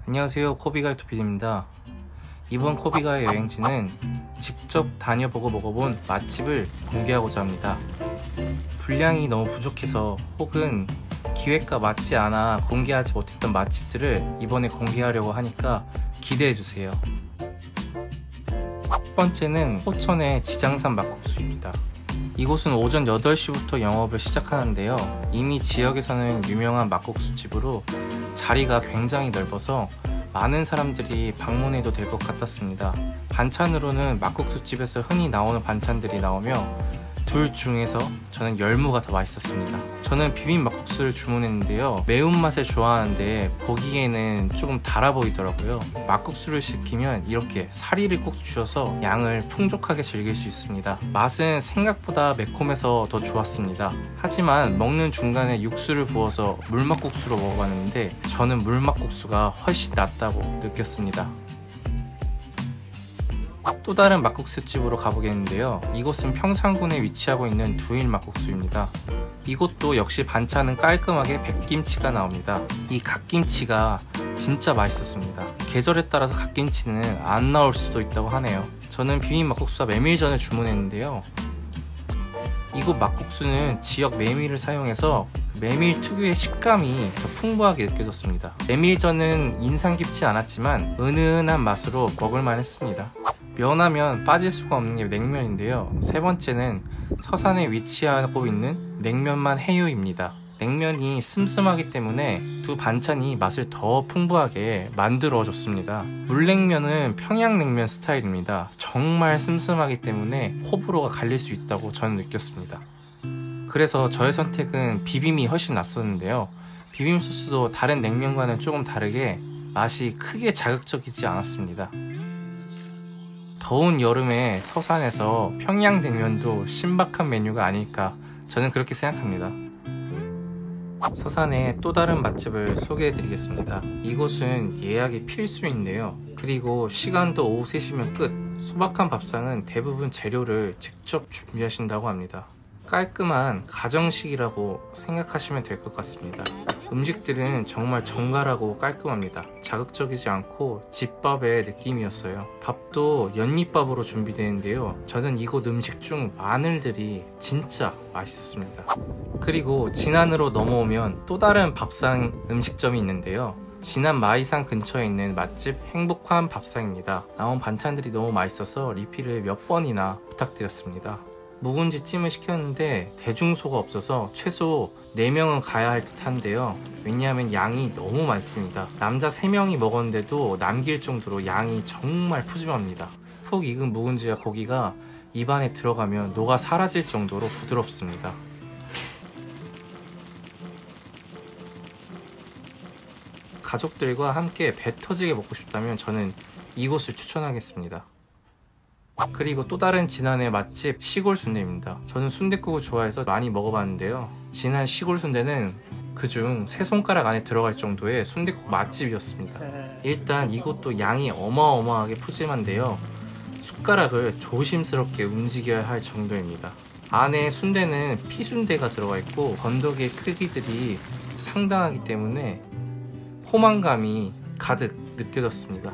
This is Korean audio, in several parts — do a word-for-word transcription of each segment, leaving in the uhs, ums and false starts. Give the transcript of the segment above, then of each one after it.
안녕하세요, 코비가이토 피디입니다. 이번 코비가의 여행지는 직접 다녀보고 먹어본 맛집을 공개하고자 합니다. 분량이 너무 부족해서 혹은 기획과 맞지 않아 공개하지 못했던 맛집들을 이번에 공개하려고 하니까 기대해주세요. 첫 번째는 포천의 지장산 막국수입니다. 이곳은 오전 여덟 시부터 영업을 시작하는데요, 이미 지역에서는 유명한 막국수집으로 자리가 굉장히 넓어서 많은 사람들이 방문해도 될 것 같았습니다. 반찬으로는 막국수집에서 흔히 나오는 반찬들이 나오며 둘 중에서 저는 열무가 더 맛있었습니다. 저는 비빔 막국수를 주문했는데요, 매운맛을 좋아하는데 보기에는 조금 달아 보이더라고요. 막국수를 시키면 이렇게 사리를 꼭 주셔서 양을 풍족하게 즐길 수 있습니다. 맛은 생각보다 매콤해서 더 좋았습니다. 하지만 먹는 중간에 육수를 부어서 물막국수로 먹어봤는데 저는 물막국수가 훨씬 낫다고 느꼈습니다. 또 다른 막국수집으로 가보겠는데요, 이곳은 평창군에 위치하고 있는 두일 막국수입니다. 이곳도 역시 반찬은 깔끔하게 백김치가 나옵니다. 이 갓김치가 진짜 맛있었습니다. 계절에 따라서 갓김치는 안 나올 수도 있다고 하네요. 저는 비빔 막국수와 메밀전을 주문했는데요, 이곳 막국수는 지역 메밀을 사용해서 메밀 특유의 식감이 더 풍부하게 느껴졌습니다. 메밀전은 인상 깊진 않았지만 은은한 맛으로 먹을만 했습니다. 면하면 빠질 수가 없는 게 냉면인데요, 세 번째는 서산에 위치하고 있는 냉면만 해유입니다. 냉면이 슴슴하기 때문에 두 반찬이 맛을 더 풍부하게 만들어 줬습니다. 물냉면은 평양냉면 스타일입니다. 정말 슴슴하기 때문에 호불호가 갈릴 수 있다고 저는 느꼈습니다. 그래서 저의 선택은 비빔이 훨씬 낫었는데요, 비빔 소스도 다른 냉면과는 조금 다르게 맛이 크게 자극적이지 않았습니다. 더운 여름에 서산에서 평양냉면도 신박한 메뉴가 아닐까, 저는 그렇게 생각합니다. 서산의 또 다른 맛집을 소개해 드리겠습니다. 이곳은 예약이 필수인데요, 그리고 시간도 오후 세 시면 끝. 소박한 밥상은 대부분 재료를 직접 준비하신다고 합니다. 깔끔한 가정식이라고 생각하시면 될 것 같습니다. 음식들은 정말 정갈하고 깔끔합니다. 자극적이지 않고 집밥의 느낌이었어요. 밥도 연잎밥으로 준비되는데요, 저는 이곳 음식 중 마늘들이 진짜 맛있었습니다. 그리고 진안으로 넘어오면 또 다른 밥상 음식점이 있는데요, 진안 마이산 근처에 있는 맛집 행복한 밥상입니다. 나온 반찬들이 너무 맛있어서 리필을 몇 번이나 부탁드렸습니다. 묵은지 찜을 시켰는데 대중소가 없어서 최소 네 명은 가야 할 듯 한데요, 왜냐하면 양이 너무 많습니다. 남자 세 명이 먹었는데도 남길 정도로 양이 정말 푸짐합니다. 푹 익은 묵은지와 고기가 입안에 들어가면 녹아 사라질 정도로 부드럽습니다. 가족들과 함께 배 터지게 먹고 싶다면 저는 이곳을 추천하겠습니다. 그리고 또 다른 진안의 맛집 시골 순대입니다. 저는 순댓국을 좋아해서 많이 먹어봤는데요, 진안 시골 순대는 그중 세 손가락 안에 들어갈 정도의 순댓국 맛집이었습니다. 일단 이곳도 양이 어마어마하게 푸짐한데요, 숟가락을 조심스럽게 움직여야 할 정도입니다. 안에 순대는 피순대가 들어가 있고 건더기의 크기들이 상당하기 때문에 포만감이 가득 느껴졌습니다.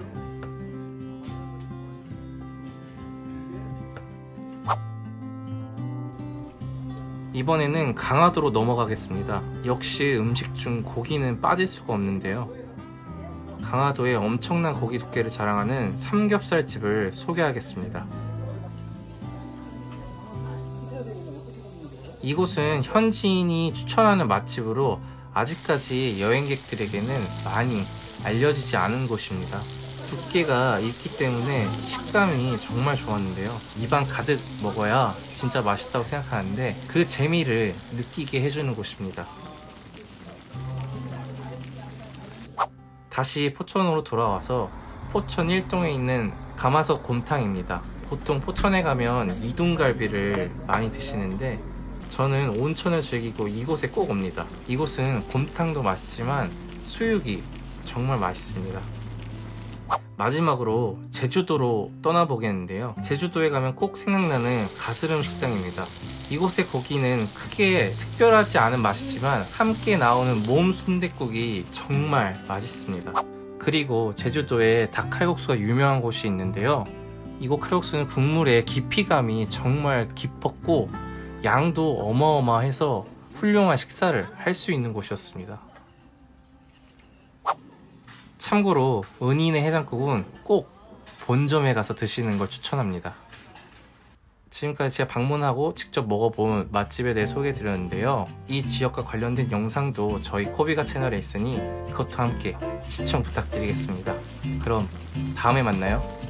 이번에는 강화도로 넘어가겠습니다. 역시 음식 중 고기는 빠질 수가 없는데요, 강화도의 엄청난 고기 두께를 자랑하는 삼겹살집을 소개하겠습니다. 이곳은 현지인이 추천하는 맛집으로 아직까지 여행객들에게는 많이 알려지지 않은 곳입니다. 두께가 있기 때문에 식감이 정말 좋았는데요, 입안 가득 먹어야 진짜 맛있다고 생각하는데 그 재미를 느끼게 해주는 곳입니다. 다시 포천으로 돌아와서 포천 일동에 있는 가마솥 곰탕입니다. 보통 포천에 가면 이동갈비를 많이 드시는데 저는 온천을 즐기고 이곳에 꼭 옵니다. 이곳은 곰탕도 맛있지만 수육이 정말 맛있습니다. 마지막으로 제주도로 떠나보겠는데요, 제주도에 가면 꼭 생각나는 가스름 식당입니다. 이곳의 고기는 크게 특별하지 않은 맛이지만 함께 나오는 몸 순댓국이 정말 맛있습니다. 그리고 제주도에 닭칼국수가 유명한 곳이 있는데요. 이곳 칼국수는 국물의 깊이감이 정말 깊었고 양도 어마어마해서 훌륭한 식사를 할 수 있는 곳이었습니다. 참고로 은인의 해장국은 꼭 본점에 가서 드시는 걸 추천합니다. 지금까지 제가 방문하고 직접 먹어본 맛집에 대해 소개해 드렸는데요. 이 지역과 관련된 영상도 저희 코비가 채널에 있으니 그것도 함께 시청 부탁드리겠습니다. 그럼 다음에 만나요.